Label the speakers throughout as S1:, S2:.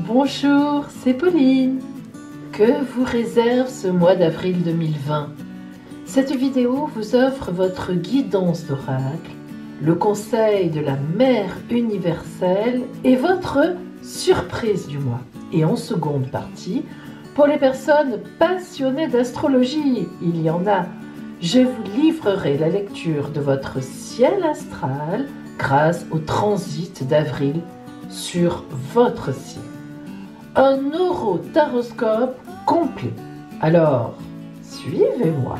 S1: Bonjour, c'est Pauline. Que vous réserve ce mois d'avril 2020? Cette vidéo vous offre votre guidance d'oracle, le conseil de la Mère universelle et votre surprise du mois. Et en seconde partie, pour les personnes passionnées d'astrologie, il y en a, je vous livrerai la lecture de votre ciel astral grâce au transit d'avril sur votre signe. Un orotaroscope complet. Alors, suivez-moi.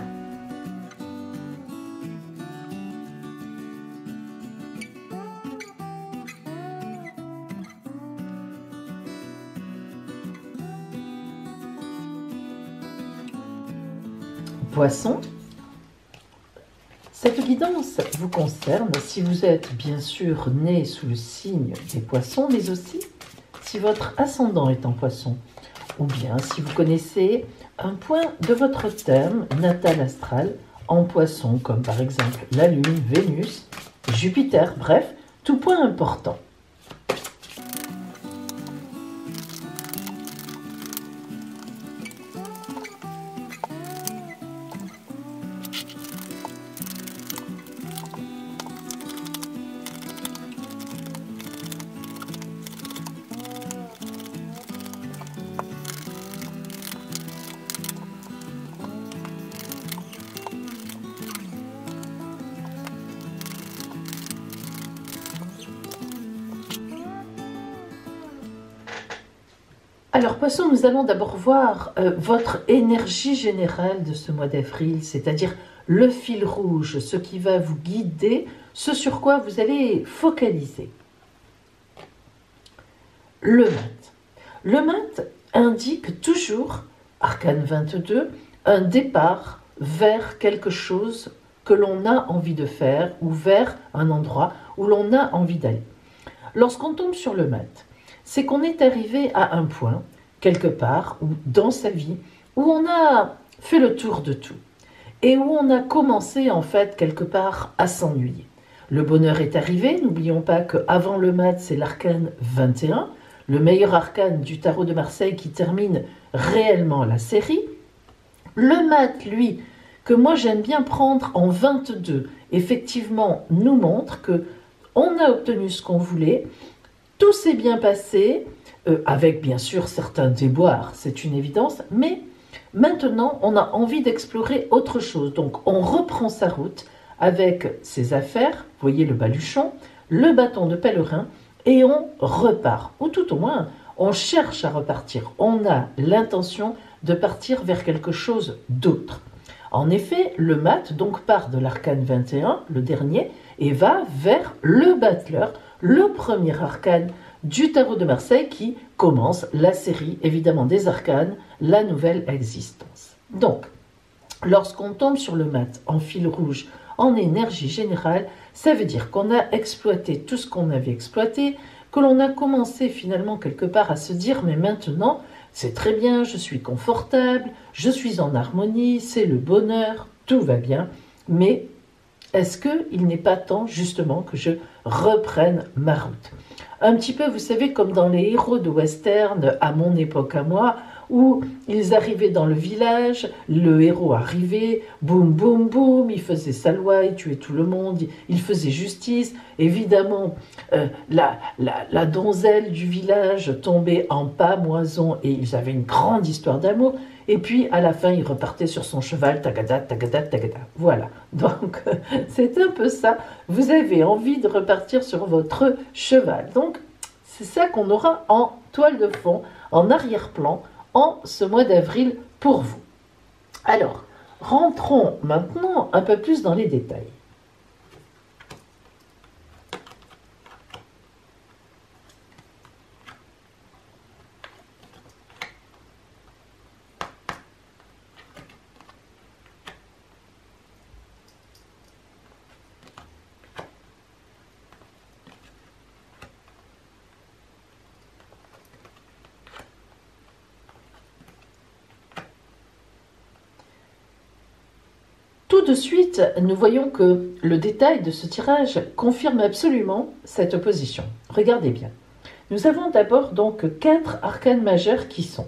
S1: Poisson, cette guidance vous concerne si vous êtes bien sûr né sous le signe des poissons, mais aussi si votre ascendant est en poisson, ou bien si vous connaissez un point de votre thème natal astral en poisson, comme par exemple la Lune, Vénus, Jupiter, bref, tout point important. Alors, Poisson, nous allons d'abord voir votre énergie générale de ce mois d'avril, c'est-à-dire le fil rouge, ce qui va vous guider, ce sur quoi vous allez focaliser. Le mat. Le mat indique toujours, arcane 22, un départ vers quelque chose que l'on a envie de faire ou vers un endroit où l'on a envie d'aller. Lorsqu'on tombe sur le mat, c'est qu'on est arrivé à un point, quelque part, ou dans sa vie, où on a fait le tour de tout, et où on a commencé, en fait, quelque part, à s'ennuyer. Le bonheur est arrivé, n'oublions pas qu'avant le mat, c'est l'arcane 21, le meilleur arcane du tarot de Marseille qui termine réellement la série. Le mat, lui, que moi j'aime bien prendre en 22, effectivement, nous montre que on a obtenu ce qu'on voulait, tout s'est bien passé, avec bien sûr certains déboires, c'est une évidence, mais maintenant on a envie d'explorer autre chose. Donc on reprend sa route avec ses affaires, vous voyez le baluchon, le bâton de pèlerin, et on repart. Ou tout au moins, on cherche à repartir. On a l'intention de partir vers quelque chose d'autre. En effet, le mat donc part de l'arcane 21, le dernier, et va vers le battleur, le premier arcane du tarot de Marseille qui commence la série évidemment des arcanes, la nouvelle existence. Donc, lorsqu'on tombe sur le mat en fil rouge, en énergie générale, ça veut dire qu'on a exploité tout ce qu'on avait exploité, que l'on a commencé finalement quelque part à se dire mais maintenant c'est très bien, je suis confortable, je suis en harmonie, c'est le bonheur, tout va bien, mais est-ce qu'il n'est pas temps justement que je reprenne ma route? Un petit peu, vous savez, comme dans les héros de western, à mon époque à moi, où ils arrivaient dans le village, le héros arrivait, boum, boum, boum, il faisait sa loi, il tuait tout le monde, il faisait justice. Évidemment, la donzelle du village tombait en pâmoison et ils avaient une grande histoire d'amour. Et puis, à la fin, il repartait sur son cheval, tagada, tagada, tagada. Voilà. Donc, c'est un peu ça. Vous avez envie de repartir sur votre cheval. Donc, c'est ça qu'on aura en toile de fond, en arrière-plan, en ce mois d'avril pour vous. Alors, rentrons maintenant un peu plus dans les détails. Tout de suite, nous voyons que le détail de ce tirage confirme absolument cette opposition. Regardez bien. Nous avons d'abord donc 4 arcanes majeurs qui sont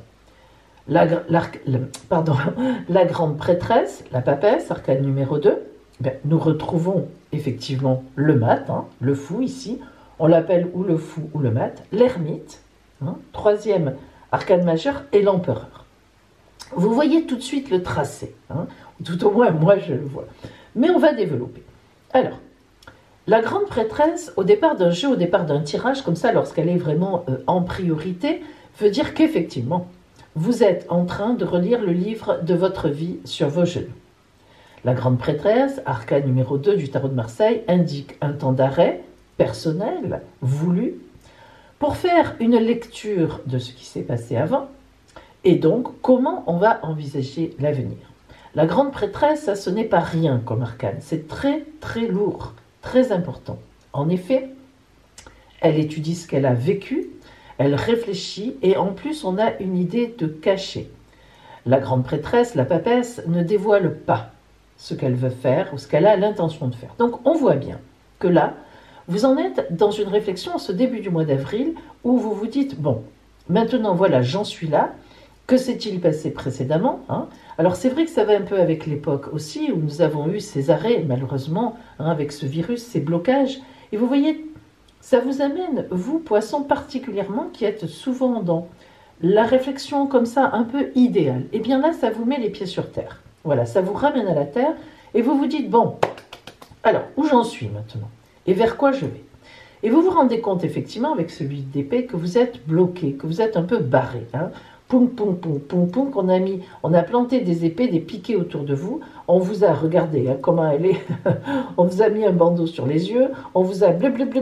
S1: la grande prêtresse, la papesse, arcane numéro 2. Nous retrouvons effectivement le mat, le fou ici. On l'appelle ou le fou ou le mat. L'ermite, troisième arcane majeur, et l'empereur. Vous voyez tout de suite le tracé, tout au moins moi je le vois. Mais on va développer. Alors, la grande prêtresse, au départ d'un jeu, au départ d'un tirage, comme ça, lorsqu'elle est vraiment en priorité, veut dire qu'effectivement, vous êtes en train de relire le livre de votre vie sur vos genoux. La grande prêtresse, arcane numéro 2 du tarot de Marseille, indique un temps d'arrêt personnel, voulu, pour faire une lecture de ce qui s'est passé avant, et donc comment on va envisager l'avenir. La grande prêtresse, ce n'est pas rien comme arcane, c'est très très lourd, très important. En effet, elle étudie ce qu'elle a vécu, elle réfléchit et en plus on a une idée de cachet. La grande prêtresse, la papesse, ne dévoile pas ce qu'elle veut faire ou ce qu'elle a l'intention de faire. Donc on voit bien que là, vous en êtes dans une réflexion en ce début du mois d'avril où vous vous dites, bon, maintenant voilà, j'en suis là, que s'est-il passé précédemment Alors c'est vrai que ça va un peu avec l'époque aussi où nous avons eu ces arrêts, malheureusement, avec ce virus, ces blocages, et vous voyez, ça vous amène, vous, poissons particulièrement, qui êtes souvent dans la réflexion comme ça, un peu idéale. Et bien là, ça vous met les pieds sur terre. Voilà, ça vous ramène à la terre, et vous vous dites, bon, alors, où j'en suis maintenant? Et vers quoi je vais? Et vous vous rendez compte, effectivement, avec ce 8 d'épée, que vous êtes bloqué, que vous êtes un peu barré. Poum, poum, poum, poum, poum, on a planté des épées, des piquets autour de vous. On vous a regardé comment elle est. On vous a mis un bandeau sur les yeux. On vous a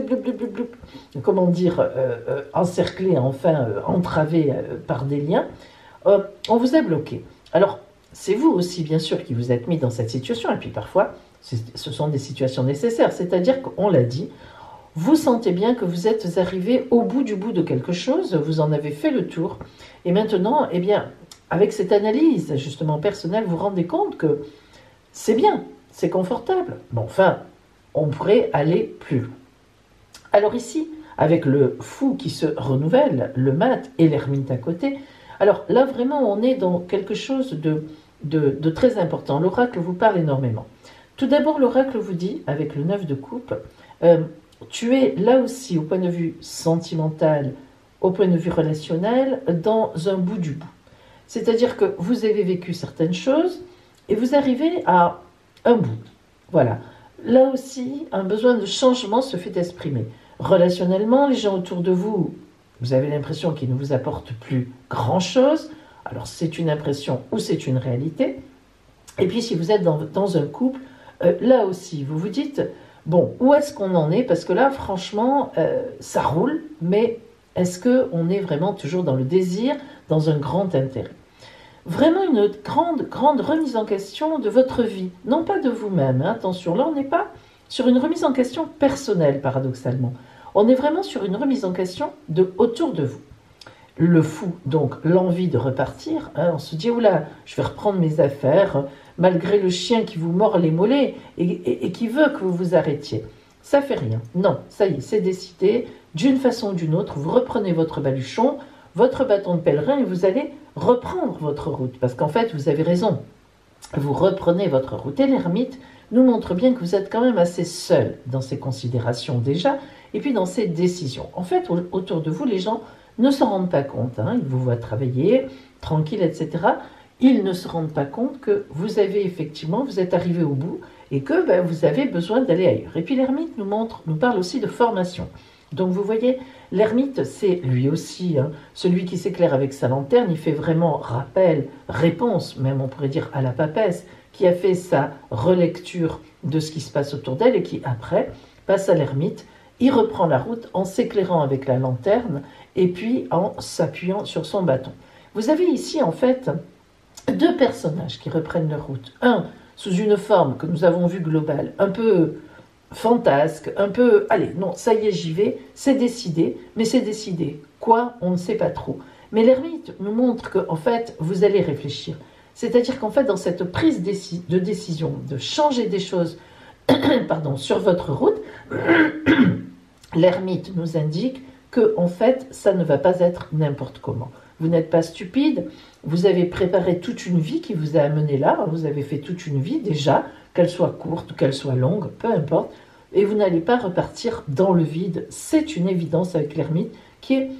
S1: comment dire, encerclé, enfin entravé par des liens. On vous a bloqué. Alors, c'est vous aussi, bien sûr, qui vous êtes mis dans cette situation. Et puis parfois, ce sont des situations nécessaires. C'est-à-dire qu'on l'a dit, vous sentez bien que vous êtes arrivé au bout de quelque chose, vous en avez fait le tour, et maintenant, eh bien, avec cette analyse justement personnelle, vous vous rendez compte que c'est bien, c'est confortable. Bon, enfin, on pourrait aller plus loin. Alors ici, avec le fou qui se renouvelle, le mat et l'ermite à côté, alors là vraiment on est dans quelque chose de très important. L'oracle vous parle énormément. Tout d'abord, l'oracle vous dit, avec le 9 de coupe, tu es là aussi, au point de vue sentimental, au point de vue relationnel, dans un bout du bout. C'est-à-dire que vous avez vécu certaines choses et vous arrivez à un bout. Voilà. Là aussi, un besoin de changement se fait exprimer. Relationnellement, les gens autour de vous, vous avez l'impression qu'ils ne vous apportent plus grand-chose. Alors, c'est une impression ou c'est une réalité. Et puis, si vous êtes dans un couple, là aussi, vous vous dites... Bon, où est-ce qu'on en est? Parce que là, franchement, ça roule, mais est-ce qu'on est vraiment toujours dans le désir, dans un grand intérêt? Vraiment une grande remise en question de votre vie, non pas de vous-même, attention, là on n'est pas sur une remise en question personnelle, paradoxalement. On est vraiment sur une remise en question autour de vous. Le fou, donc l'envie de repartir, on se dit, oula, je vais reprendre mes affaires, malgré le chien qui vous mord les mollets et qui veut que vous vous arrêtiez. Ça fait rien. Non, ça y est, c'est décidé. D'une façon ou d'une autre, vous reprenez votre baluchon, votre bâton de pèlerin et vous allez reprendre votre route. Parce qu'en fait, vous avez raison. Vous reprenez votre route. Et l'ermite nous montre bien que vous êtes quand même assez seul dans ces considérations déjà et puis dans ces décisions. En fait, autour de vous, les gens ne se rendent pas compte. Ils vous voient travailler, tranquille, etc. Ils ne se rendent pas compte que vous êtes arrivé au bout et que vous avez besoin d'aller ailleurs. Et puis l'ermite nous parle aussi de formation. Donc vous voyez, l'ermite, c'est lui aussi, celui qui s'éclaire avec sa lanterne, il fait vraiment rappel, réponse, même on pourrait dire à la papesse, qui a fait sa relecture de ce qui se passe autour d'elle et qui après passe à l'ermite. Il reprend la route en s'éclairant avec la lanterne et puis en s'appuyant sur son bâton. Vous avez ici en fait 2 personnages qui reprennent leur route. Un sous une forme que nous avons vue globale, un peu fantasque, un peu, allez, non, ça y est, j'y vais, c'est décidé, mais c'est décidé. Quoi? On ne sait pas trop. Mais l'ermite nous montre qu'en fait, vous allez réfléchir. C'est-à-dire qu'en fait, dans cette prise de décision, de changer des choses sur votre route, l'ermite nous indique que en fait, ça ne va pas être n'importe comment. Vous n'êtes pas stupide, vous avez préparé toute une vie qui vous a amené là, vous avez fait toute une vie déjà, qu'elle soit courte ou qu'elle soit longue, peu importe, et vous n'allez pas repartir dans le vide. C'est une évidence avec l'ermite, qui est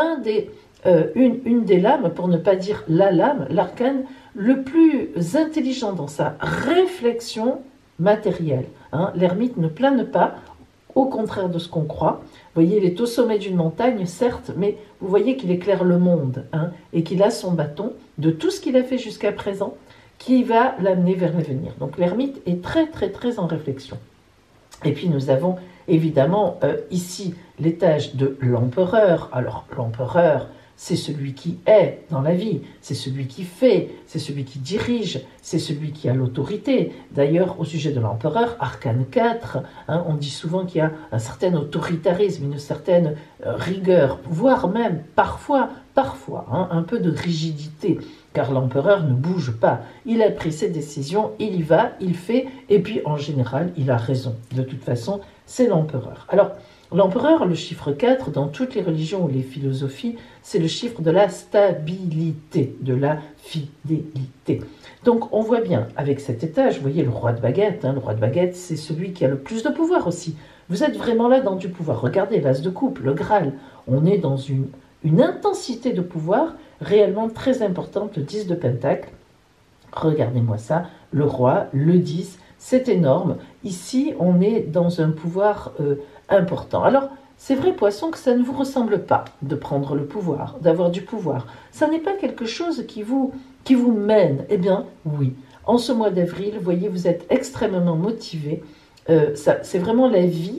S1: une des lames, pour ne pas dire la lame, l'arcane le plus intelligent dans sa réflexion matérielle. Hein. L'ermite ne plane pas, au contraire de ce qu'on croit. Vous voyez, il est au sommet d'une montagne, certes, mais vous voyez qu'il éclaire le monde, hein, et qu'il a son bâton de tout ce qu'il a fait jusqu'à présent, qui va l'amener vers l'avenir. Donc l'ermite est très très très en réflexion. Et puis nous avons évidemment ici l'étage de l'empereur. Alors l'empereur, c'est celui qui est dans la vie, c'est celui qui fait, c'est celui qui dirige, c'est celui qui a l'autorité. D'ailleurs, au sujet de l'empereur, arcane 4, hein, on dit souvent qu'il y a un certain autoritarisme, une certaine rigueur, voire même parfois, hein, un peu de rigidité, car l'empereur ne bouge pas. Il a pris ses décisions, il y va, il fait, et puis en général, il a raison. De toute façon, c'est l'empereur. Alors, l'empereur, le chiffre 4, dans toutes les religions ou les philosophies, c'est le chiffre de la stabilité, de la fidélité. Donc on voit bien, avec cet étage, vous voyez le roi de baguette, hein, le roi de baguette, c'est celui qui a le plus de pouvoir aussi. Vous êtes vraiment là dans du pouvoir. Regardez, l'as de coupe, le Graal, on est dans une intensité de pouvoir réellement très importante, le 10 de pentacle. Regardez-moi ça, le roi, le 10, c'est énorme. Ici, on est dans un pouvoir important. Alors, c'est vrai, Poisson, que ça ne vous ressemble pas de prendre le pouvoir, d'avoir du pouvoir. Ça n'est pas quelque chose qui vous mène. Eh bien, oui. En ce mois d'avril, vous voyez, vous êtes extrêmement motivé. C'est vraiment la vie,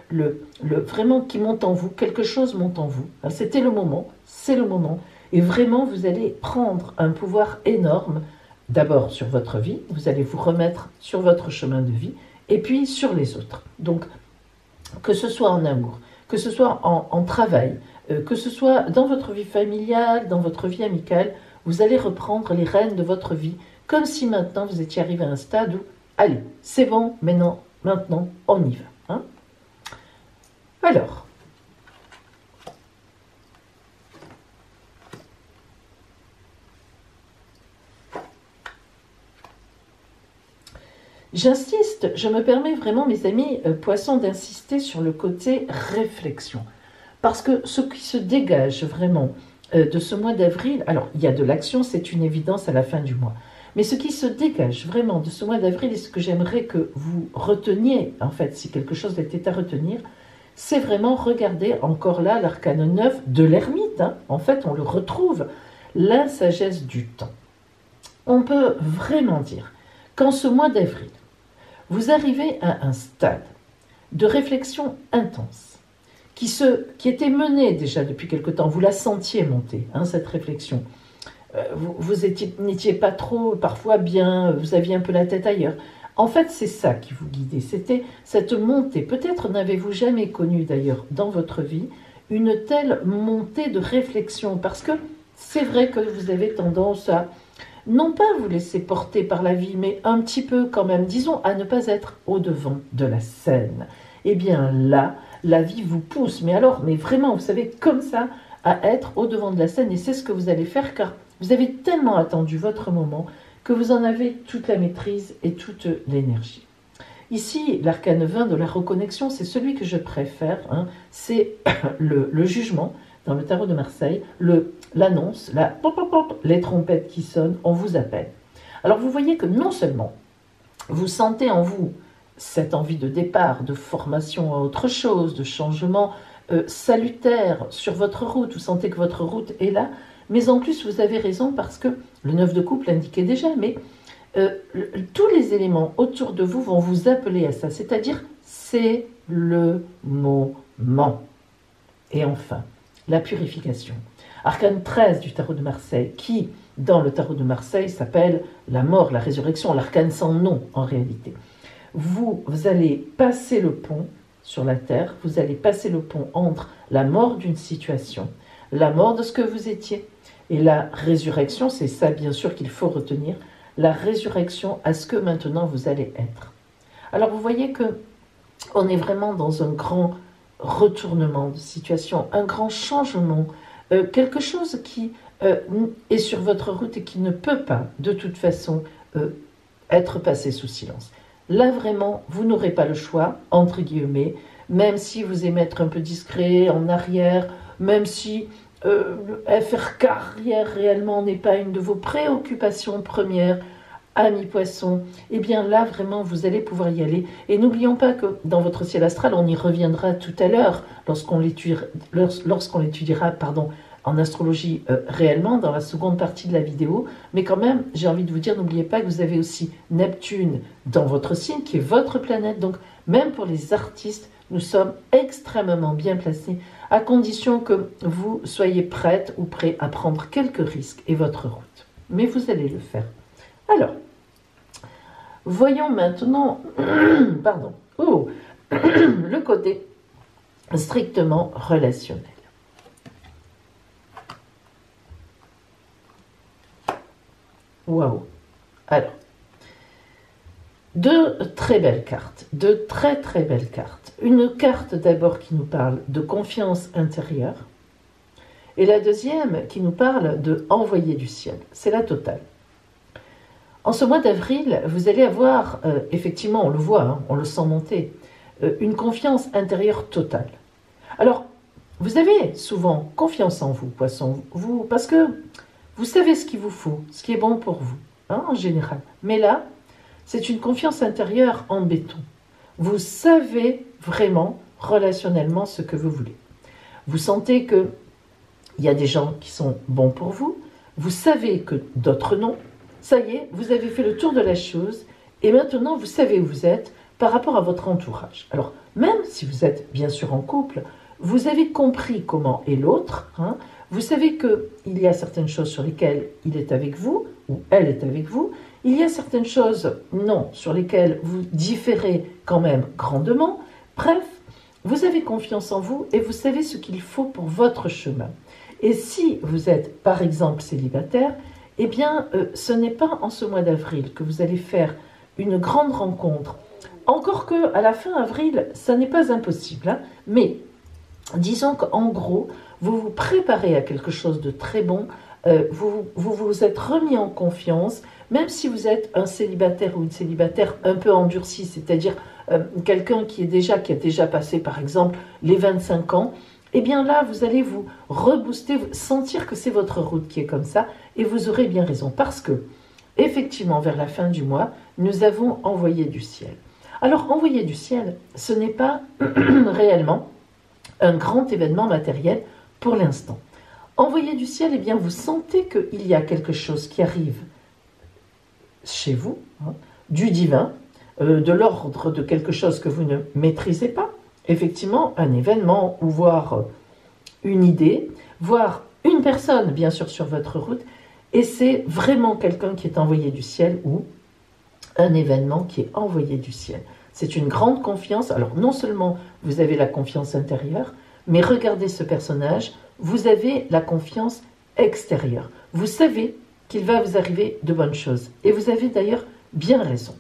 S1: vraiment qui monte en vous. Quelque chose monte en vous. C'était le moment, c'est le moment. Et vraiment, vous allez prendre un pouvoir énorme. D'abord sur votre vie, vous allez vous remettre sur votre chemin de vie, et puis sur les autres. Donc, que ce soit en amour, que ce soit en travail, que ce soit dans votre vie familiale, dans votre vie amicale, vous allez reprendre les rênes de votre vie, comme si maintenant vous étiez arrivé à un stade où, allez, c'est bon, maintenant, on y va. Hein. Alors, j'insiste, je me permets vraiment, mes amis poissons, d'insister sur le côté réflexion. Parce que ce qui se dégage vraiment de ce mois d'avril, alors il y a de l'action, c'est une évidence à la fin du mois, mais ce qui se dégage vraiment de ce mois d'avril, et ce que j'aimerais que vous reteniez, en fait, si quelque chose était à retenir, c'est vraiment, regardez encore là, l'arcane 9 de l'ermite, hein. En fait, on le retrouve, la sagesse du temps. On peut vraiment dire qu'en ce mois d'avril, vous arrivez à un stade de réflexion intense qui était menée déjà depuis quelque temps. Vous la sentiez monter, hein, cette réflexion. Vous n'étiez pas trop, parfois bien, vous aviez un peu la tête ailleurs. En fait, c'est ça qui vous guidait, c'était cette montée. Peut-être n'avez-vous jamais connu d'ailleurs dans votre vie une telle montée de réflexion, parce que c'est vrai que vous avez tendance à non pas vous laisser porter par la vie, mais un petit peu quand même, disons, à ne pas être au-devant de la scène. Eh bien là, la vie vous pousse, mais vraiment, vous savez, comme ça, à être au-devant de la scène, et c'est ce que vous allez faire, car vous avez tellement attendu votre moment que vous en avez toute la maîtrise et toute l'énergie. Ici, l'arcane 20 de la reconnexion, c'est celui que je préfère, hein, c'est le jugement, dans le tarot de Marseille, l'annonce, les trompettes qui sonnent, on vous appelle. Alors vous voyez que non seulement vous sentez en vous cette envie de départ, de formation à autre chose, de changement salutaire sur votre route, vous sentez que votre route est là, mais en plus vous avez raison parce que le 9 de coupe l'indiquait déjà, mais tous les éléments autour de vous vont vous appeler à ça, c'est-à-dire c'est le moment. Et enfin, la purification. Arcane 13 du tarot de Marseille, qui, dans le tarot de Marseille, s'appelle la mort, la résurrection, l'arcane sans nom en réalité. Vous allez passer le pont sur la terre, vous allez passer le pont entre la mort d'une situation, la mort de ce que vous étiez, et la résurrection, c'est ça bien sûr qu'il faut retenir, la résurrection à ce que maintenant vous allez être. Alors vous voyez que on est vraiment dans un grand retournement de situation, un grand changement, quelque chose qui est sur votre route et qui ne peut pas, de toute façon, être passé sous silence. Là, vraiment, vous n'aurez pas le choix, entre guillemets, même si vous aimez être un peu discret, en arrière, même si faire carrière réellement n'est pas une de vos préoccupations premières, amis poissons, eh bien là, vraiment, vous allez pouvoir y aller. Et n'oublions pas que dans votre ciel astral, on y reviendra tout à l'heure, lorsqu'on l'étudiera, en astrologie réellement, dans la seconde partie de la vidéo. Mais quand même, j'ai envie de vous dire, n'oubliez pas que vous avez aussi Neptune dans votre signe, qui est votre planète. Donc, même pour les artistes, nous sommes extrêmement bien placés, à condition que vous soyez prête ou prêt à prendre quelques risques et votre route. Mais vous allez le faire. Alors, voyons maintenant le côté strictement relationnel. Waouh! Alors, deux très belles cartes, deux très très belles cartes. Une carte d'abord qui nous parle de confiance intérieure et la deuxième qui nous parle de envoyer du ciel. C'est la totale. En ce mois d'avril, vous allez avoir, effectivement, on le voit, hein, on le sent monter, une confiance intérieure totale. Alors, vous avez souvent confiance en vous, poisson, parce que vous savez ce qu'il vous faut, ce qui est bon pour vous, hein, en général. Mais là, c'est une confiance intérieure en béton. Vous savez vraiment, relationnellement, ce que vous voulez. Vous sentez qu'il y a des gens qui sont bons pour vous, vous savez que d'autres non. Ça y est, vous avez fait le tour de la chose et maintenant vous savez où vous êtes par rapport à votre entourage. Alors, même si vous êtes bien sûr en couple, vous avez compris comment est l'autre, hein, vous savez qu'il y a certaines choses sur lesquelles il est avec vous ou elle est avec vous, il y a certaines choses, non, sur lesquelles vous différez quand même grandement. Bref, vous avez confiance en vous et vous savez ce qu'il faut pour votre chemin. Et si vous êtes par exemple célibataire, eh bien, ce n'est pas en ce mois d'avril que vous allez faire une grande rencontre. Encore que à la fin avril, ça n'est pas impossible. Hein, mais disons qu'en gros, vous vous préparez à quelque chose de très bon. Vous vous êtes remis en confiance, même si vous êtes un célibataire ou une célibataire un peu endurcie, c'est-à-dire quelqu'un qui a déjà passé par exemple les 25 ans. Eh bien là, vous allez vous rebooster, sentir que c'est votre route qui est comme ça, et vous aurez bien raison, parce que, effectivement, vers la fin du mois, nous avons envoyé du ciel. Alors, envoyer du ciel, ce n'est pas réellement un grand événement matériel pour l'instant. Envoyer du ciel, eh bien, vous sentez qu'il y a quelque chose qui arrive chez vous, hein, du divin, de l'ordre de quelque chose que vous ne maîtrisez pas. Effectivement, un événement, ou voir une idée, voir une personne, bien sûr, sur votre route, et c'est vraiment quelqu'un qui est envoyé du ciel, ou un événement qui est envoyé du ciel. C'est une grande confiance. Alors, non seulement vous avez la confiance intérieure, mais regardez ce personnage, vous avez la confiance extérieure. Vous savez qu'il va vous arriver de bonnes choses. Et vous avez d'ailleurs bien raison.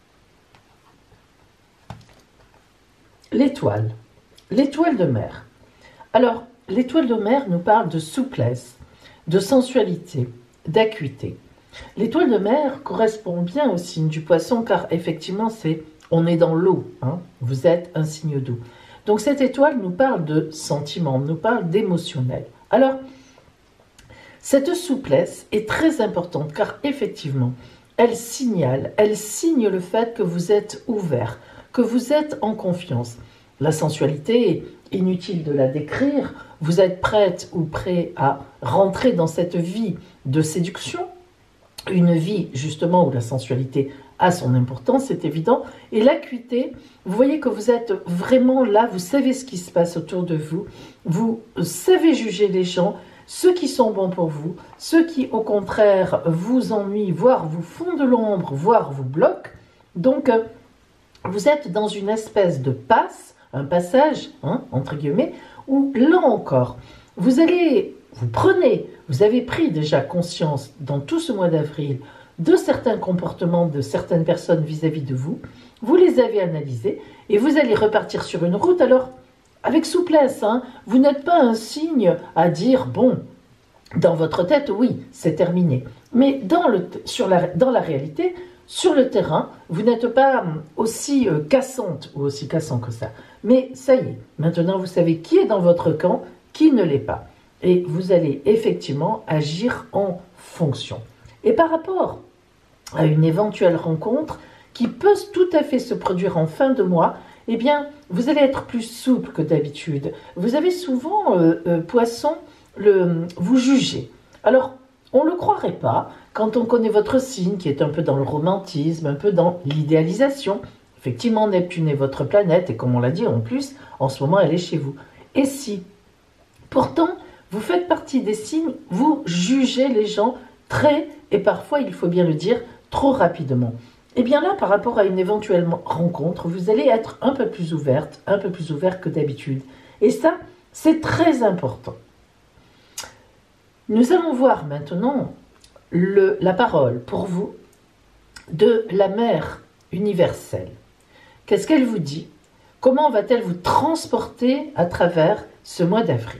S1: L'étoile. L'étoile de mer. Alors, l'étoile de mer nous parle de souplesse, de sensualité, d'acuité. L'étoile de mer correspond bien au signe du poisson, car effectivement, on est dans l'eau, hein, vous êtes un signe d'eau. Donc cette étoile nous parle de sentiments, nous parle d'émotionnel. Alors, cette souplesse est très importante, car effectivement, elle signe le fait que vous êtes ouvert, que vous êtes en confiance. La sensualité, inutile de la décrire, vous êtes prête ou prêt à rentrer dans cette vie de séduction, une vie justement où la sensualité a son importance, c'est évident, et l'acuité, vous voyez que vous êtes vraiment là, vous savez ce qui se passe autour de vous, vous savez juger les gens, ceux qui sont bons pour vous, ceux qui au contraire vous ennuient, voire vous font de l'ombre, voire vous bloquent. Donc vous êtes dans une espèce de passe, un passage, hein, entre guillemets, où là encore, vous avez pris déjà conscience dans tout ce mois d'avril de certains comportements de certaines personnes vis-à-vis de vous, vous les avez analysés et vous allez repartir sur une route. Alors, avec souplesse. Hein. Vous n'êtes pas un signe à dire, bon, dans votre tête, oui, c'est terminé. Mais dans la réalité, sur le terrain, vous n'êtes pas aussi cassante ou aussi cassant que ça. Mais ça y est, maintenant vous savez qui est dans votre camp, qui ne l'est pas. Et vous allez effectivement agir en fonction. Et par rapport à une éventuelle rencontre qui peut tout à fait se produire en fin de mois, eh bien, vous allez être plus souple que d'habitude. Vous avez souvent, poisson, vous jugez. Alors, on ne le croirait pas quand on connaît votre signe qui est un peu dans le romantisme, un peu dans l'idéalisation. Effectivement, Neptune est votre planète et comme on l'a dit en plus, en ce moment elle est chez vous. Et si, pourtant, vous faites partie des signes, vous jugez les gens très, et parfois il faut bien le dire, trop rapidement. Et bien là, par rapport à une éventuelle rencontre, vous allez être un peu plus ouverte, un peu plus ouvert que d'habitude. Et ça, c'est très important. Nous allons voir maintenant la parole pour vous de la Mère universelle. Qu'est-ce qu'elle vous dit? Comment va-t-elle vous transporter à travers ce mois d'avril?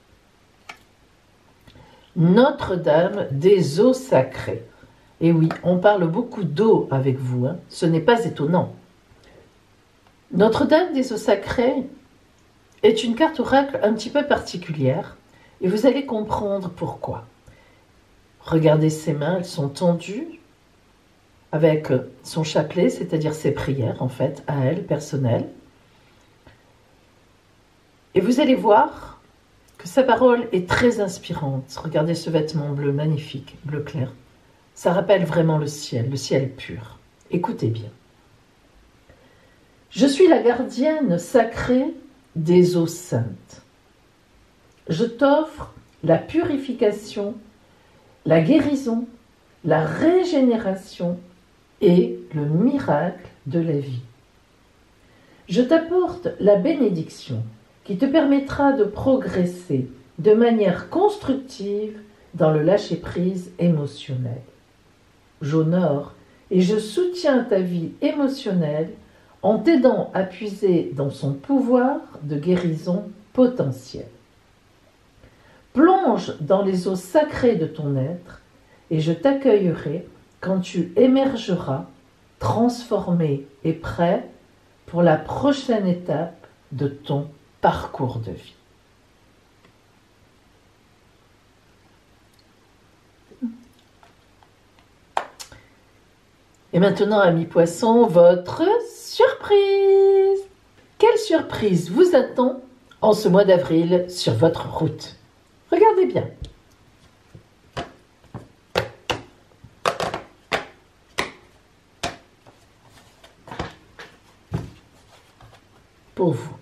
S1: Notre-Dame des eaux sacrées. Et oui, on parle beaucoup d'eau avec vous, hein. Ce n'est pas étonnant. Notre-Dame des eaux sacrées est une carte oracle un petit peu particulière et vous allez comprendre pourquoi. Regardez ses mains, elles sont tendues avec son chapelet, c'est-à-dire ses prières en fait, à elle, personnelles. Et vous allez voir que sa parole est très inspirante. Regardez ce vêtement bleu magnifique, bleu clair. Ça rappelle vraiment le ciel pur. Écoutez bien. Je suis la gardienne sacrée des eaux saintes. Je t'offre la purification, la guérison, la régénération et le miracle de la vie. Je t'apporte la bénédiction qui te permettra de progresser de manière constructive dans le lâcher-prise émotionnel. J'honore et je soutiens ta vie émotionnelle en t'aidant à puiser dans son pouvoir de guérison potentielle. Plonge dans les eaux sacrées de ton être et je t'accueillerai quand tu émergeras, transformé et prêt pour la prochaine étape de ton parcours de vie. Et maintenant, amis poissons, votre surprise! Quelle surprise vous attend en ce mois d'avril sur votre route? Regardez bien. Pour vous.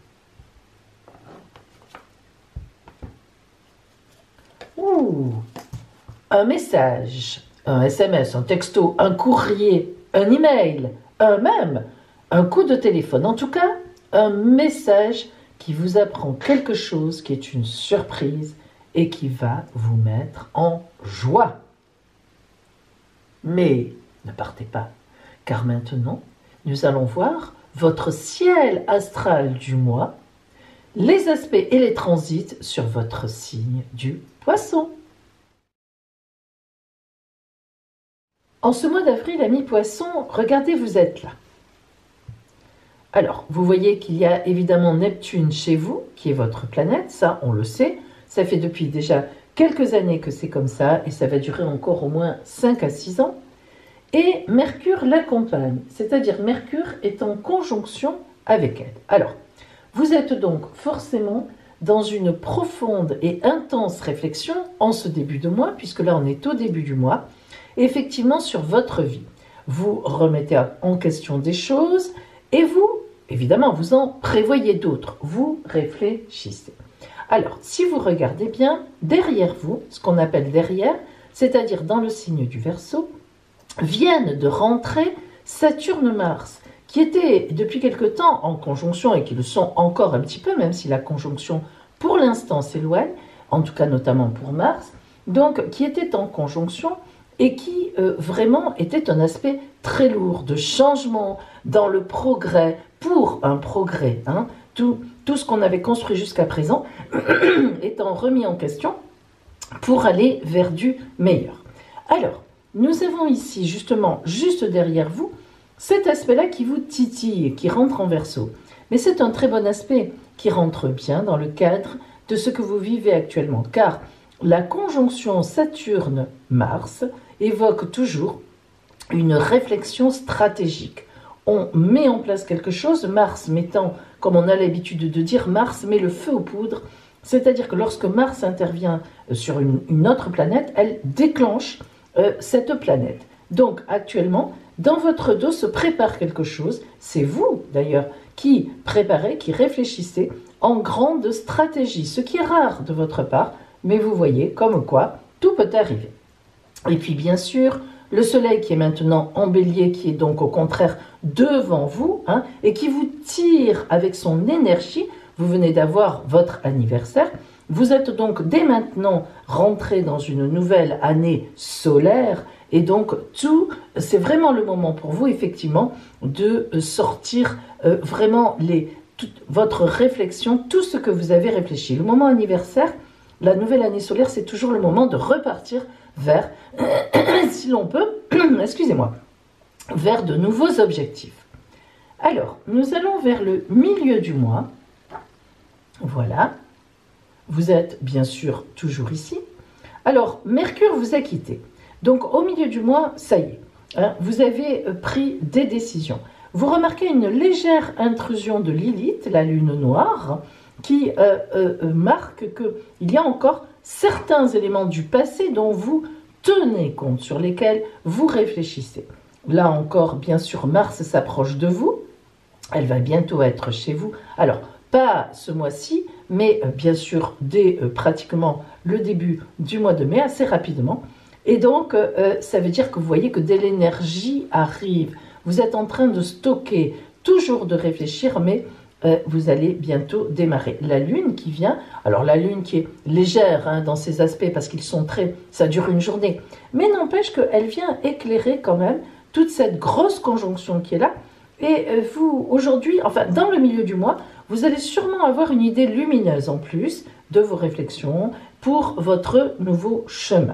S1: Ouh, un message, un SMS, un texto, un courrier, un email, un coup de téléphone. En tout cas, un message qui vous apprend quelque chose qui est une surprise et qui va vous mettre en joie. Mais ne partez pas, car maintenant, nous allons voir votre ciel astral du mois, les aspects et les transits sur votre signe du Poisson. En ce mois d'avril, amis Poissons, regardez, vous êtes là. Alors, vous voyez qu'il y a évidemment Neptune chez vous, qui est votre planète, ça on le sait. Ça fait depuis déjà quelques années que c'est comme ça, et ça va durer encore au moins 5 à 6 ans. Et Mercure l'accompagne, c'est-à-dire Mercure est en conjonction avec elle. Alors, vous êtes donc forcément dans une profonde et intense réflexion en ce début de mois, puisque là on est au début du mois, effectivement sur votre vie. Vous remettez en question des choses et vous, évidemment, vous en prévoyez d'autres. Vous réfléchissez. Alors, si vous regardez bien, derrière vous, ce qu'on appelle derrière, c'est-à-dire dans le signe du Verseau, viennent de rentrer Saturne-Mars, qui étaient depuis quelque temps en conjonction et qui le sont encore un petit peu, même si la conjonction pour l'instant s'éloigne, en tout cas notamment pour Mars, donc qui était en conjonction et qui vraiment était un aspect très lourd de changement dans le progrès, pour un progrès, hein, tout tout ce qu'on avait construit jusqu'à présent étant remis en question pour aller vers du meilleur. Alors, nous avons ici justement, juste derrière vous, cet aspect-là qui vous titille, qui rentre en Verseau. Mais c'est un très bon aspect qui rentre bien dans le cadre de ce que vous vivez actuellement, car la conjonction Saturne-Mars évoque toujours une réflexion stratégique. On met en place quelque chose, Mars mettant, comme on a l'habitude de dire, Mars met le feu aux poudres, c'est-à-dire que lorsque Mars intervient sur une autre planète, elle déclenche cette planète. Donc actuellement, dans votre dos se prépare quelque chose, c'est vous d'ailleurs qui préparez, qui réfléchissez en grande stratégie, ce qui est rare de votre part, mais vous voyez comme quoi tout peut arriver. Et puis bien sûr, le soleil qui est maintenant en bélier, qui est donc au contraire devant vous, et qui vous tire avec son énergie, vous venez d'avoir votre anniversaire, vous êtes donc dès maintenant rentré dans une nouvelle année solaire, et donc c'est vraiment le moment pour vous effectivement de sortir vraiment votre réflexion, tout ce que vous avez réfléchi. Le moment anniversaire, la nouvelle année solaire, c'est toujours le moment de repartir vers, si l'on peut, excusez-moi, vers de nouveaux objectifs. Alors, nous allons vers le milieu du mois. Voilà. Vous êtes bien sûr toujours ici. Alors, Mercure vous a quitté. Donc, au milieu du mois, ça y est, vous avez pris des décisions. Vous remarquez une légère intrusion de Lilith, la lune noire, qui marque qu'il y a encore certains éléments du passé dont vous tenez compte, sur lesquels vous réfléchissez. Là encore, bien sûr, Mars s'approche de vous. Elle va bientôt être chez vous. Alors, pas ce mois-ci, mais bien sûr, dès pratiquement le début du mois de mai, assez rapidement. Et donc, ça veut dire que vous voyez que dès l'énergie arrive, vous êtes en train de stocker, toujours de réfléchir, mais vous allez bientôt démarrer. La Lune qui vient, alors la Lune qui est légère dans ses aspects parce qu'ils sont ça dure une journée, mais n'empêche qu'elle vient éclairer quand même toute cette grosse conjonction qui est là. Et vous, aujourd'hui, enfin dans le milieu du mois, vous allez sûrement avoir une idée lumineuse en plus de vos réflexions pour votre nouveau chemin.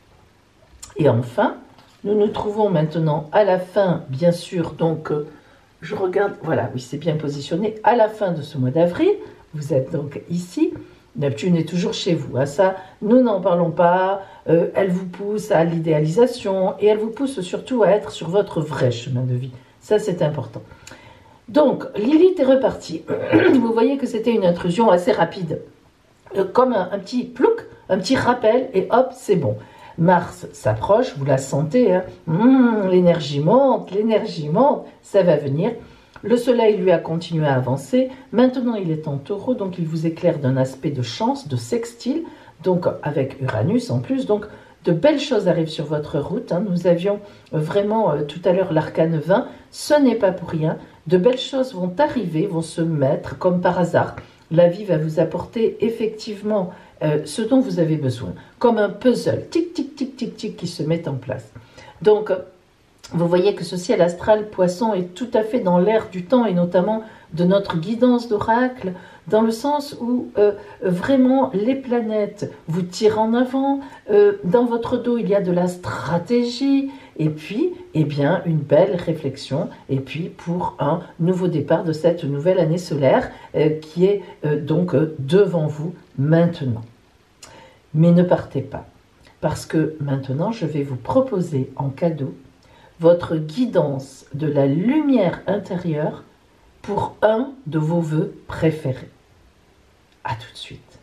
S1: Et enfin, nous nous trouvons maintenant à la fin, bien sûr, donc je regarde, voilà, oui, c'est bien positionné, à la fin de ce mois d'avril, vous êtes donc ici, Neptune est toujours chez vous, ça, nous n'en parlons pas, elle vous pousse à l'idéalisation et elle vous pousse surtout à être sur votre vrai chemin de vie, ça c'est important. Donc, Lilith est repartie, vous voyez que c'était une intrusion assez rapide, comme un petit plouc, un petit rappel et hop, c'est bon. Mars s'approche, vous la sentez, l'énergie monte, ça va venir. Le soleil lui a continué à avancer, maintenant il est en taureau, donc il vous éclaire d'un aspect de chance, de sextile, donc avec Uranus en plus, donc de belles choses arrivent sur votre route. Nous avions vraiment tout à l'heure l'arcane 20, ce n'est pas pour rien, de belles choses vont arriver, vont se mettre comme par hasard. La vie va vous apporter effectivement ce dont vous avez besoin, comme un puzzle, tic, tic, tic, tic, tic, qui se met en place. Donc, vous voyez que ce ciel astral poisson est tout à fait dans l'air du temps et notamment de notre guidance d'oracle, dans le sens où vraiment les planètes vous tirent en avant, dans votre dos il y a de la stratégie, et puis eh bien, une belle réflexion, et puis pour un nouveau départ de cette nouvelle année solaire qui est donc devant vous maintenant. Mais ne partez pas, parce que maintenant je vais vous proposer en cadeau votre guidance de la lumière intérieure pour un de vos vœux préférés. À tout de suite.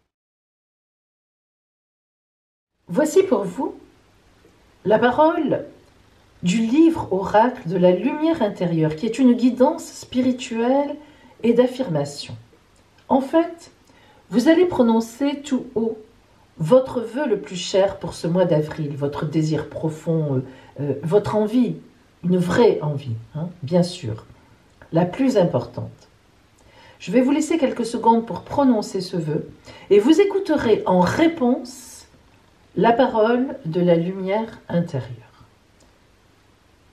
S1: Voici pour vous la parole du livre oracle de la lumière intérieure, qui est une guidance spirituelle et d'affirmation. En fait, vous allez prononcer tout haut votre vœu le plus cher pour ce mois d'avril, votre désir profond, votre envie, une vraie envie, bien sûr, la plus importante. Je vais vous laisser quelques secondes pour prononcer ce vœu et vous écouterez en réponse la parole de la lumière intérieure.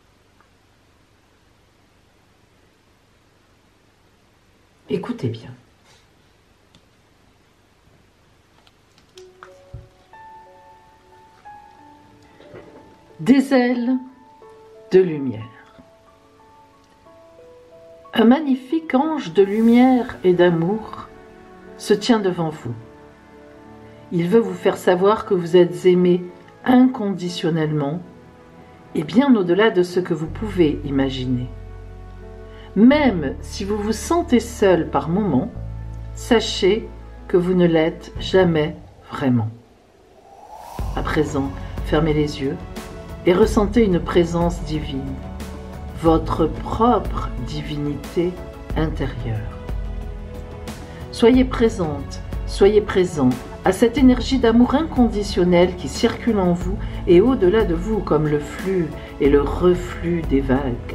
S1: Écoutez bien. Des ailes de lumière. Un magnifique ange de lumière et d'amour se tient devant vous. Il veut vous faire savoir que vous êtes aimé inconditionnellement et bien au-delà de ce que vous pouvez imaginer. Même si vous vous sentez seul par moments, sachez que vous ne l'êtes jamais vraiment. À présent, fermez les yeux et ressentez une présence divine, votre propre divinité intérieure. Soyez présente, soyez présent à cette énergie d'amour inconditionnel qui circule en vous et au-delà de vous comme le flux et le reflux des vagues.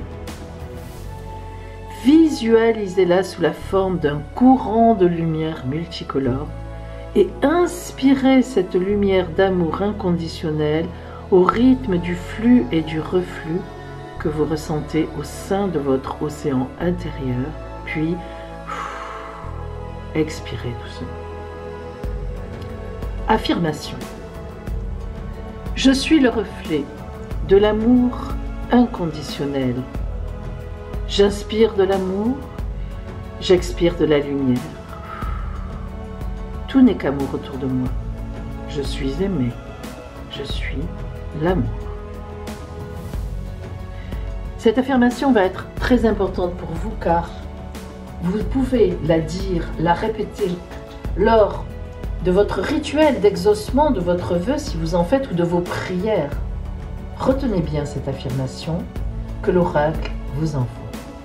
S1: Visualisez-la sous la forme d'un courant de lumière multicolore et inspirez cette lumière d'amour inconditionnel au rythme du flux et du reflux que vous ressentez au sein de votre océan intérieur, puis expirez doucement. Affirmation. Je suis le reflet de l'amour inconditionnel. J'inspire de l'amour, j'expire de la lumière. Tout n'est qu'amour autour de moi. Je suis aimé, je suis l'amour. Cette affirmation va être très importante pour vous car vous pouvez la dire, la répéter lors de votre rituel d'exaucement de votre vœu si vous en faites ou de vos prières. Retenez bien cette affirmation que l'oracle vous envoie.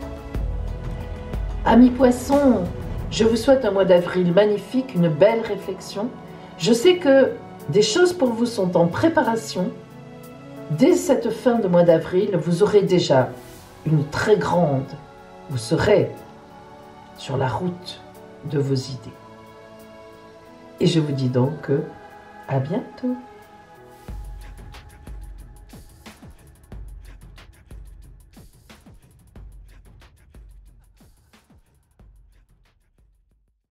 S1: Amis poissons, je vous souhaite un mois d'avril magnifique, une belle réflexion. Je sais que des choses pour vous sont en préparation. Dès cette fin de mois d'avril, vous aurez déjà une très grande, vous serez sur la route de vos idées. Et je vous dis donc à bientôt.